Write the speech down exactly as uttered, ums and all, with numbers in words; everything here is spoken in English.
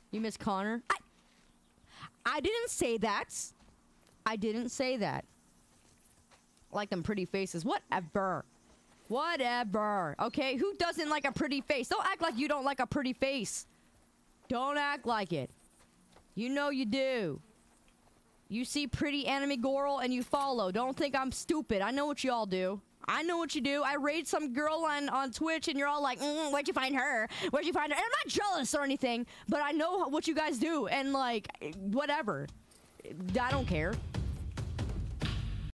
You miss Connor? I, I didn't say that. I didn't say that. Like them pretty faces. Whatever. Whatever. Okay, who doesn't like a pretty face? Don't act like you don't like a pretty face. Don't act like it. You know you do. You see pretty anime girl and you follow. Don't think I'm stupid. I know what y'all do. I know what you do. I raid some girl on, on Twitch and you're all like, mm, where'd you find her? Where'd you find her? And I'm not jealous or anything, but I know what you guys do. And like, whatever. I don't care.